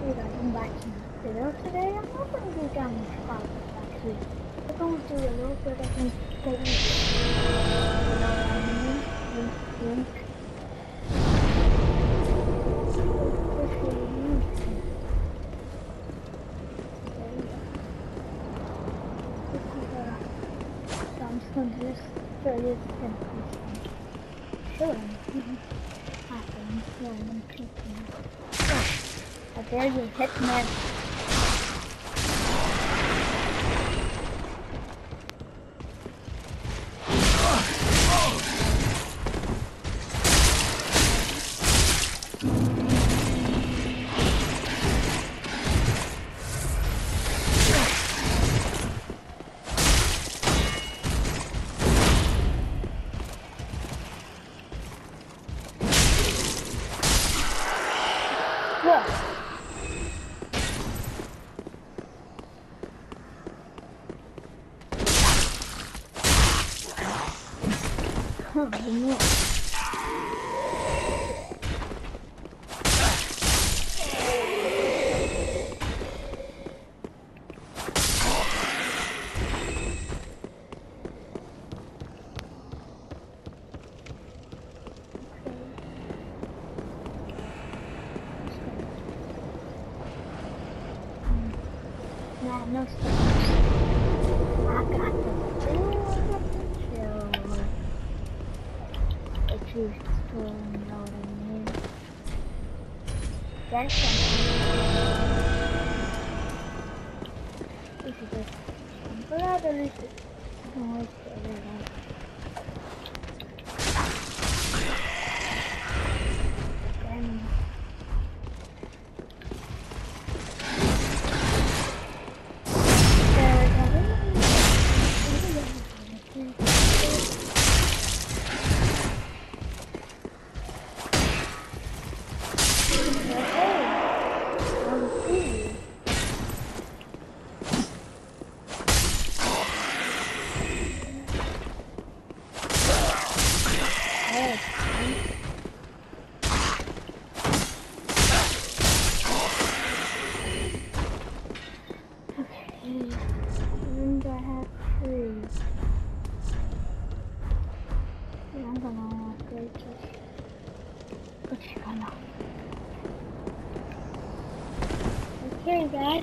Hey guys, I'm back to the video today. I'm not going to do damage progress actually. We're going to do a little bit of things to get you. You know what I mean? Link. So I'm just going to do this for this simple. Killing. Happen. Yeah, I'm clicking. I dare you hit me. Oh no. No stuff. I got this. Choose to know what I mean. That's something. This is just but at least it's not waste everything. And I have 3. Yeah, I'm gonna upgrade this. Okay guys.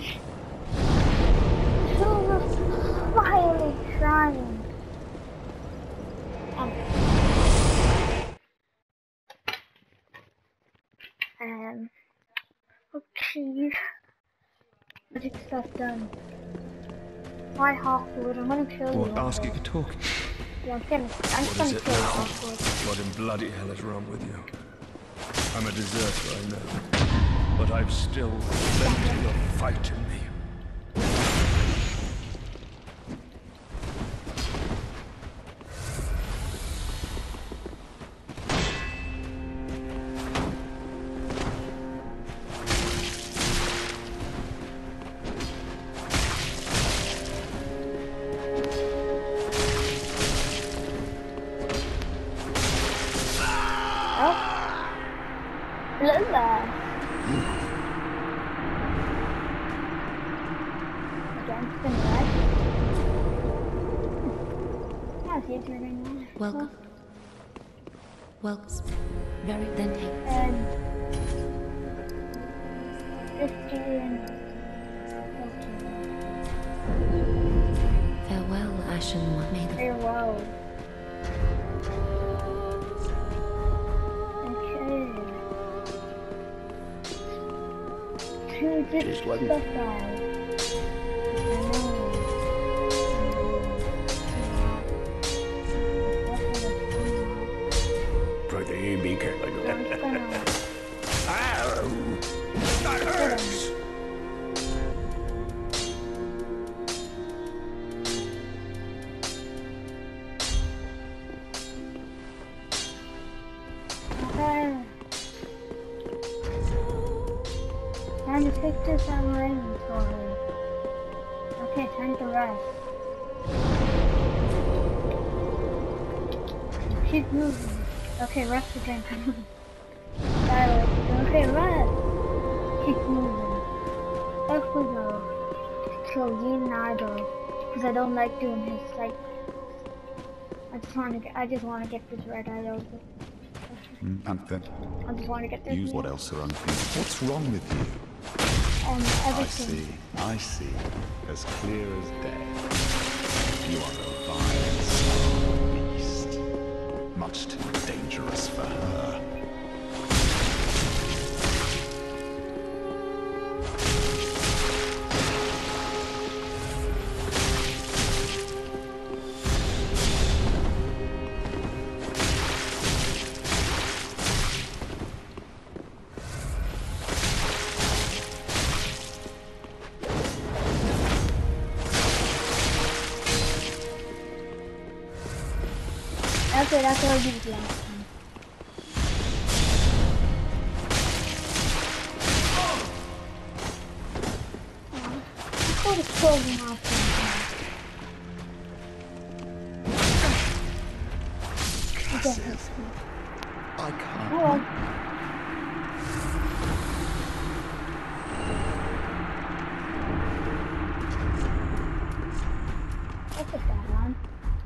So we're finally trying. Okay. Magic stuff done. Why Hawkwood? I'm gonna kill you. What, ask you talking? Yeah, I'm gonna kill Hawkwood. What in bloody hell is wrong with you? I'm a deserter, I know. But I've still plenty of fight in me. Lola. Against the red. How's you turning on? Welcome. Welcome. Very then take. And 15. Farewell, Ashen One. May the Farewell. Just like stuff out. Pretty be careful. That hurts. Time to fix this on my inventory. Okay, time to rest. Keep moving. Okay, rest again. Okay, rest. Keep moving. to kill Leonardo because I don't like doing his cycles. I just want to get this red eye over. Anthem, I just want to get this. use what else are unthinkable. What's wrong with you? Everything. I see. As clear as day. You are a vile, slow beast. Much too dangerous for her. Okay, that's what I did last time. Let's go to kill them off. Curses. I can't. Oh, I'll put that on.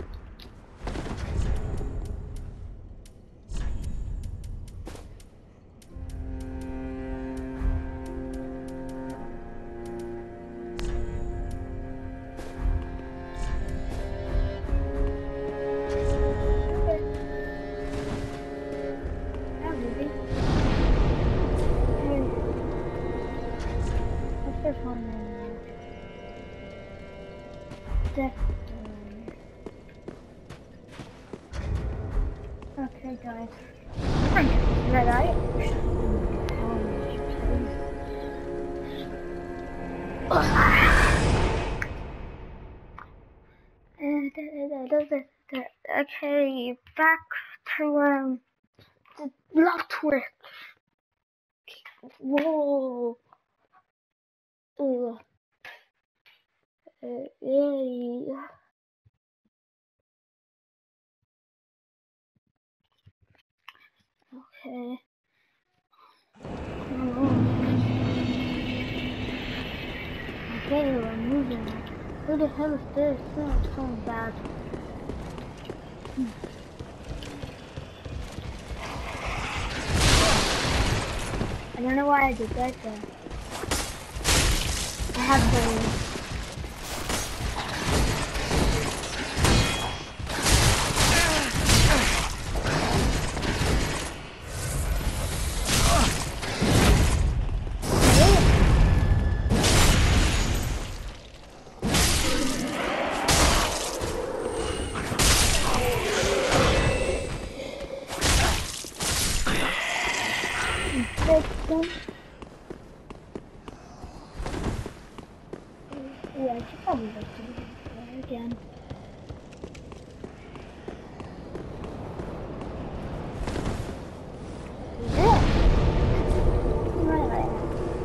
Okay, guys. Red eye. Okay, back to the love twist. Whoa. Yay. Okay. Okay, we're moving. Who the hell is this? Smells so bad. I don't know why I did that though. I have the yeah, I should probably like to do that again. Yeah. Right.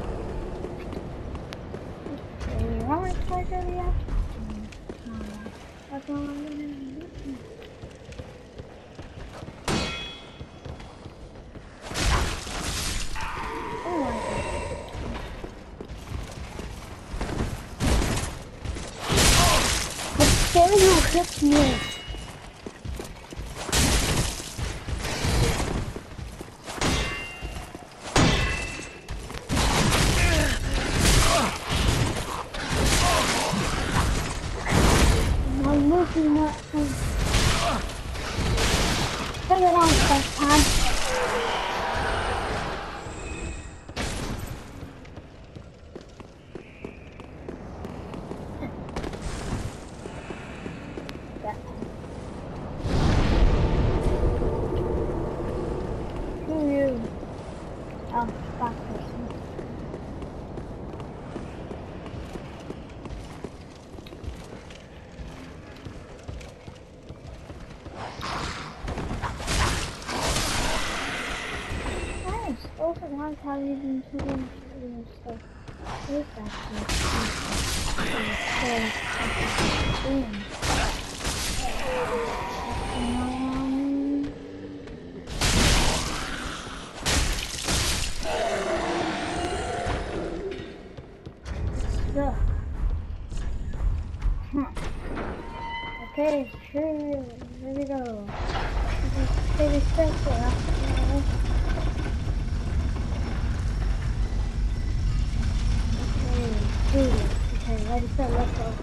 Okay, you want to try that yet? That's all I'm gonna do. There you hit me. I'm losing that thing. Turn it on first time. Sometimes how you been doing stuff with that So. Okay, here we go. Pretty simple, Okay, do this. Okay, ready, set, let's go.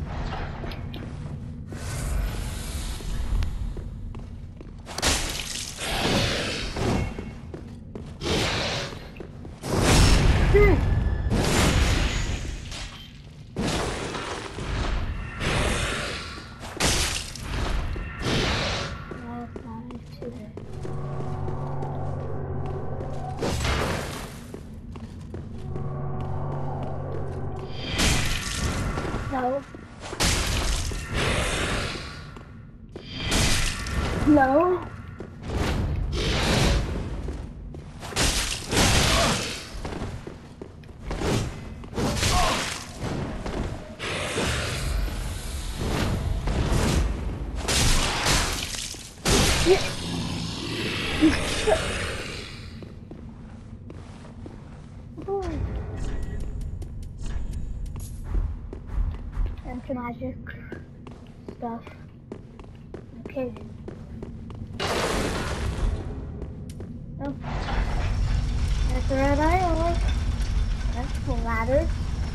No. No. Empty magic stuff. Okay. Oh. There's the red eye. That's the ladder.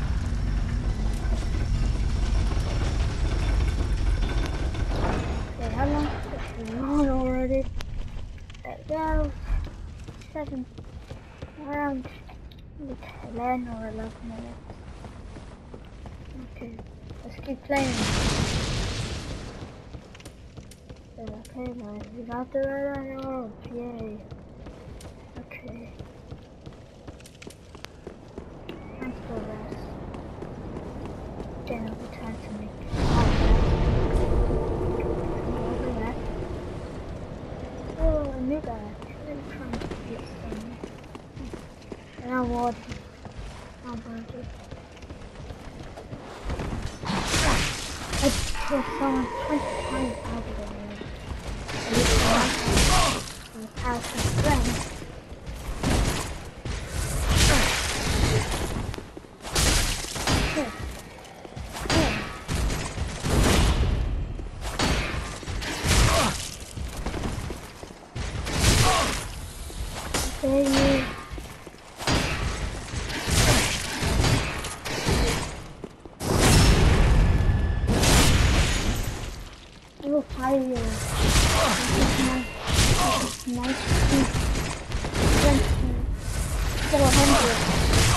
Okay, how long is it long already? There we go. 7. Around 10 or 11 minutes. Okay, let's keep playing. Okay, guys, we got the red eye off. Yay. Okay. Time for rest. Then it'll be time to make over that. Oh, a new guy. I'm trying to get some. And I want it. I'll burn it. I killed someone 20 times over there. And it's the past his friend. Oh, fire. This is nice. 400.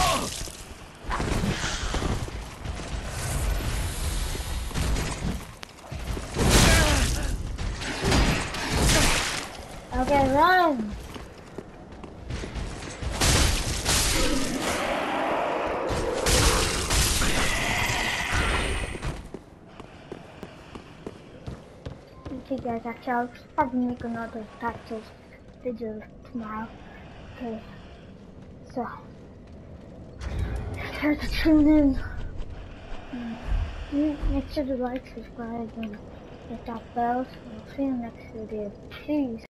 Okay, run! Okay guys, actually I'll probably make another tactics video tomorrow. Okay, so try to tune in. Make sure to like, subscribe, and hit that bell. So we'll see you next video. Peace.